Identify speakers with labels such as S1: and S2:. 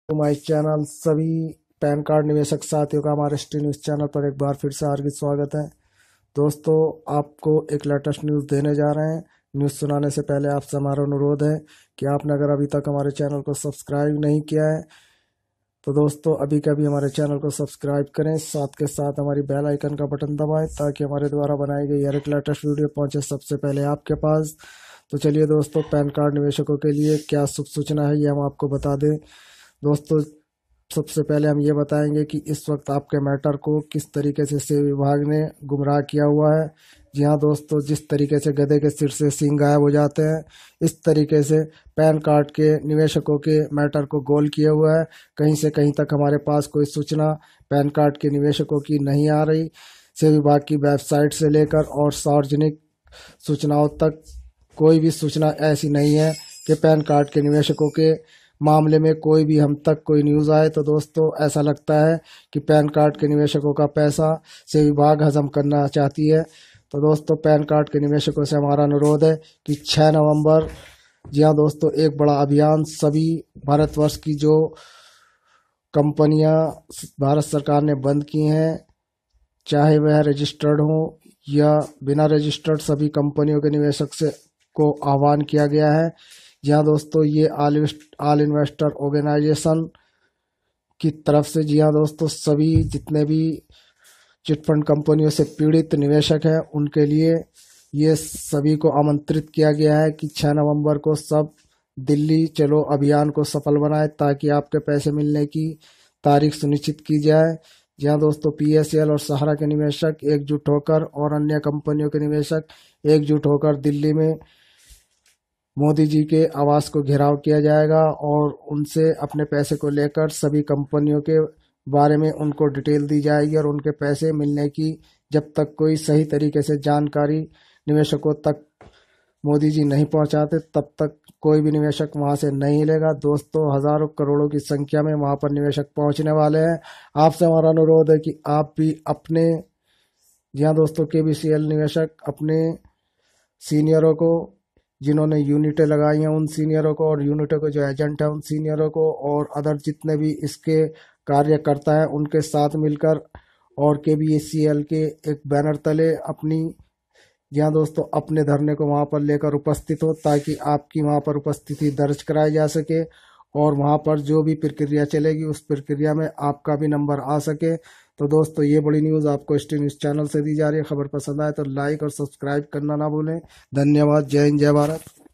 S1: My channel सभी PAN card निवेशक साथियों का हमारे ST न्यूज़ चैनल पर एक बार फिर से हार्दिक स्वागत है। दोस्तों, आपको एक लेटेस्ट न्यूज़ देने जा रहे हैं। न्यूज़ सुनाने से पहले आपसे हमारा अनुरोध है कि आपने अगर अभी तक हमारे चैनल को सब्सक्राइब नहीं किया है तो दोस्तों अभी के अभी हमारे चैनल को सब्सक्राइब करें, साथ के साथ हमारी बेल आइकन का बटन दबाएं ताकि हमारे द्वारा बनाई गई हर एक लेटेस्ट वीडियो पहुंचे सबसे पहले आपके पास। तो चलिए दोस्तों, पैन कार्ड निवेशकों के लिए क्या शुभ सूचना है ये हम आपको बता दें। दोस्तों, सबसे पहले हम ये बताएंगे कि इस वक्त आपके मैटर को किस तरीके से सेवा विभाग ने गुमराह किया हुआ है। जी हाँ दोस्तों, जिस तरीके से गधे के सिर से सींग गायब हो जाते हैं, इस तरीके से पैन कार्ड के निवेशकों के मैटर को गोल किया हुआ है। कहीं से कहीं तक हमारे पास कोई सूचना पैन कार्ड के निवेशकों की नहीं आ रही। सेवा विभाग की वेबसाइट से लेकर और सार्वजनिक सूचनाओं तक कोई भी सूचना ऐसी नहीं है कि पैन कार्ड के निवेशकों के मामले में कोई भी हम तक कोई न्यूज़ आए। तो दोस्तों, ऐसा लगता है कि पैन कार्ड के निवेशकों का पैसा से विभाग हजम करना चाहती है। तो दोस्तों, पैन कार्ड के निवेशकों से हमारा अनुरोध है कि 6 नवंबर, जी हाँ दोस्तों, एक बड़ा अभियान सभी भारतवर्ष की जो कंपनियां भारत सरकार ने बंद की हैं, चाहे वह रजिस्टर्ड हो या बिना रजिस्टर्ड, सभी कंपनियों के निवेशक से को आह्वान किया गया है। जी हाँ दोस्तों, ये ऑल इन्वेस्टर ऑर्गेनाइजेशन की तरफ से, जी हाँ दोस्तों, सभी जितने भी चिटफंड कंपनियों से पीड़ित निवेशक हैं उनके लिए ये सभी को आमंत्रित किया गया है कि 6 नवंबर को सब दिल्ली चलो अभियान को सफल बनाए ताकि आपके पैसे मिलने की तारीख सुनिश्चित की जाए। जी हाँ दोस्तों, PSL और सहारा के निवेशक एकजुट होकर और अन्य कंपनियों के निवेशक एकजुट होकर दिल्ली में मोदी जी के आवास को घेराव किया जाएगा और उनसे अपने पैसे को लेकर सभी कंपनियों के बारे में उनको डिटेल दी जाएगी और उनके पैसे मिलने की जब तक कोई सही तरीके से जानकारी निवेशकों तक मोदी जी नहीं पहुंचाते तब तक कोई भी निवेशक वहां से नहीं हिलेगा। दोस्तों, हजारों करोड़ों की संख्या में वहां पर निवेशक पहुंचने वाले हैं। आपसे हमारा अनुरोध है कि आप भी अपने, जी हाँ दोस्तों, KBCL निवेशक अपने सीनियरों को, जिन्होंने यूनिटें लगाई हैं उन सीनियरों को, और यूनिटों के जो एजेंट हैं उन सीनियरों को, और अदर जितने भी इसके कार्यकर्ता हैं उनके साथ मिलकर और KBCL के एक बैनर तले अपनी, जी हाँ दोस्तों, अपने धरने को वहां पर लेकर उपस्थित हो ताकि आपकी वहां पर उपस्थिति दर्ज कराई जा सके और वहां पर जो भी प्रक्रिया चलेगी उस प्रक्रिया में आपका भी नंबर आ सके। तो दोस्तों, ये बड़ी न्यूज़ आपको ST न्यूज़ चैनल से दी जा रही है। खबर पसंद आए तो लाइक और सब्सक्राइब करना ना भूलें। धन्यवाद। जय हिंद, जय भारत।